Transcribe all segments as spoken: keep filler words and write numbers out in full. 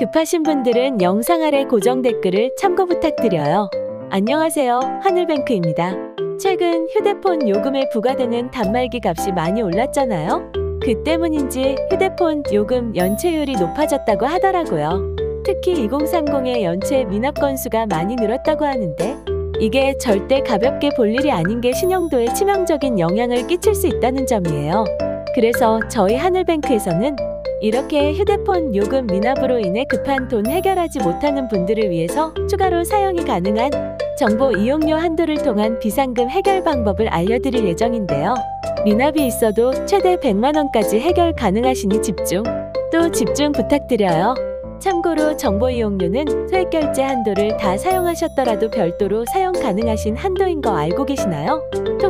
급하신 분들은 영상 아래 고정 댓글을 참고 부탁드려요. 안녕하세요, 하늘뱅크입니다. 최근 휴대폰 요금에 부과되는 단말기 값이 많이 올랐잖아요. 그 때문인지 휴대폰 요금 연체율이 높아졌다고 하더라고요. 특히 이공삼공의 연체 미납 건수가 많이 늘었다고 하는데 이게 절대 가볍게 볼 일이 아닌 게 신용도에 치명적인 영향을 끼칠 수 있다는 점이에요. 그래서 저희 하늘뱅크에서는 이렇게 휴대폰 요금 미납으로 인해 급한 돈 해결하지 못하는 분들을 위해서 추가로 사용이 가능한 정보 이용료 한도를 통한 비상금 해결 방법을 알려드릴 예정인데요. 미납이 있어도 최대 백만 원까지 해결 가능하시니 집중, 또 집중 부탁드려요. 참고로 정보 이용료는 소액결제 한도를 다 사용하셨더라도 별도로 사용 가능하신 한도인 거 알고 계시나요?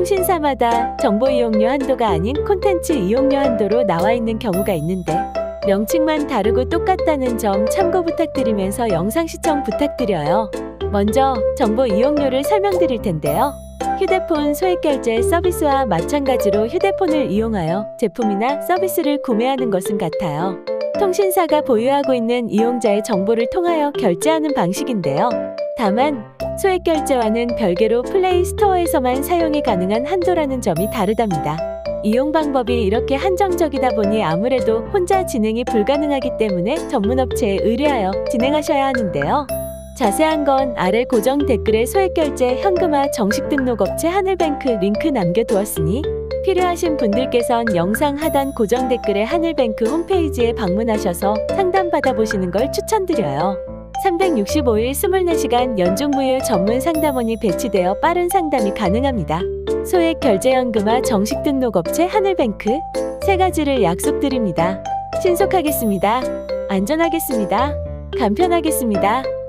통신사마다 정보 이용료 한도가 아닌 콘텐츠 이용료 한도로 나와 있는 경우가 있는데 명칭만 다르고 똑같다는 점 참고 부탁드리면서 영상 시청 부탁드려요. 먼저 정보 이용료를 설명드릴 텐데요. 휴대폰 소액결제 서비스와 마찬가지로 휴대폰을 이용하여 제품이나 서비스를 구매하는 것은 같아요. 통신사가 보유하고 있는 이용자의 정보를 통하여 결제하는 방식인데요. 다만 소액결제와는 별개로 플레이 스토어에서만 사용이 가능한 한도라는 점이 다르답니다. 이용 방법이 이렇게 한정적이다 보니 아무래도 혼자 진행이 불가능하기 때문에 전문업체에 의뢰하여 진행하셔야 하는데요. 자세한 건 아래 고정 댓글에 소액결제 현금화 정식 등록업체 하늘뱅크 링크 남겨두었으니 필요하신 분들께선 영상 하단 고정 댓글에 하늘뱅크 홈페이지에 방문하셔서 상담 받아보시는 걸 추천드려요. 삼백육십오 일 이십사 시간 연중무휴 전문 상담원이 배치되어 빠른 상담이 가능합니다. 소액 결제 현금화 정식 등록업체 하늘뱅크 세 가지를 약속드립니다. 신속하겠습니다. 안전하겠습니다. 간편하겠습니다.